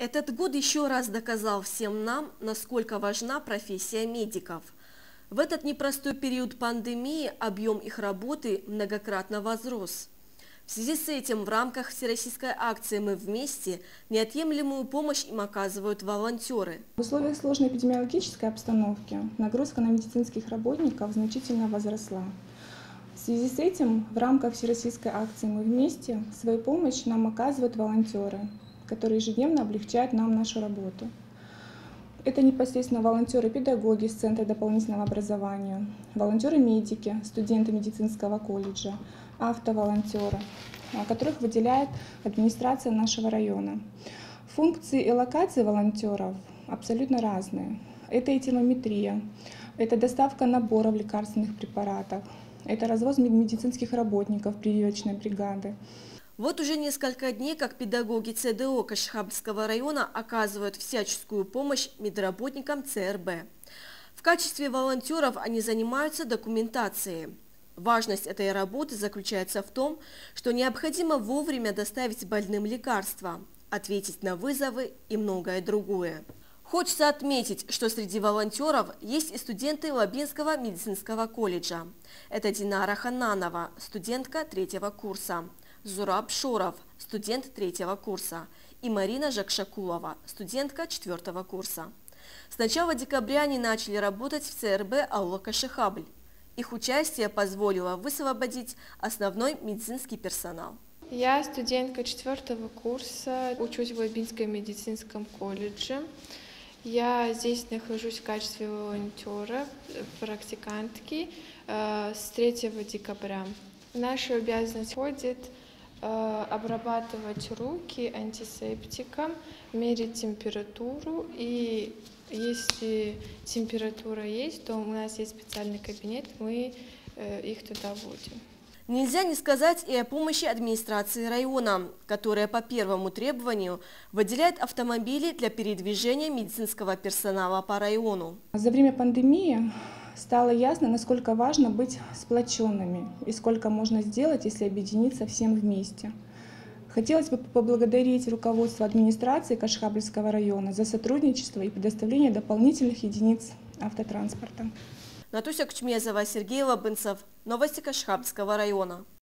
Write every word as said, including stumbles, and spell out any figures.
Этот год еще раз доказал всем нам, насколько важна профессия медиков. В этот непростой период пандемии объем их работы многократно возрос. В связи с этим в рамках всероссийской акции «Мы вместе» неотъемлемую помощь им оказывают волонтеры. В условиях сложной эпидемиологической обстановки нагрузка на медицинских работников значительно возросла. В связи с этим в рамках всероссийской акции «Мы вместе» свою помощь нам оказывают волонтеры, которые ежедневно облегчают нам нашу работу. Это непосредственно волонтеры-педагоги с Центра дополнительного образования, волонтеры-медики, студенты медицинского колледжа, автоволонтеры, которых выделяет администрация нашего района. Функции и локации волонтеров абсолютно разные. Это и термометрия, это доставка наборов лекарственных препаратов, это развоз медицинских работников прививочной бригады. Вот уже несколько дней, как педагоги Цэ Дэ О Кашхабльского района оказывают всяческую помощь медработникам Цэ Эр Бэ. В качестве волонтеров они занимаются документацией. Важность этой работы заключается в том, что необходимо вовремя доставить больным лекарства, ответить на вызовы и многое другое. Хочется отметить, что среди волонтеров есть и студенты Лабинского медицинского колледжа. Это Динара Хананова, студентка третьего курса, Зураб Шоров, студент третьего курса, и Марина Жакшакулова, студентка четвертого курса. С начала декабря они начали работать в Цэ Эр Бэ аула Кашхабль. Их участие позволило высвободить основной медицинский персонал. Я студентка четвертого курса, учусь в Лабинском медицинском колледже. Я здесь нахожусь в качестве волонтера, практикантки с третьего декабря. В нашу обязанность входит обрабатывать руки антисептиком, мерить температуру, и если температура есть, то у нас есть специальный кабинет, мы их туда вводим. Нельзя не сказать и о помощи администрации района, которая по первому требованию выделяет автомобили для передвижения медицинского персонала по району. За время пандемии стало ясно, насколько важно быть сплоченными и сколько можно сделать, если объединиться всем вместе. Хотелось бы поблагодарить руководство администрации Кашхабльского района за сотрудничество и предоставление дополнительных единиц автотранспорта. Натуся Кчмезова, Сергей Лабынцев. Новости Кашхабльского района.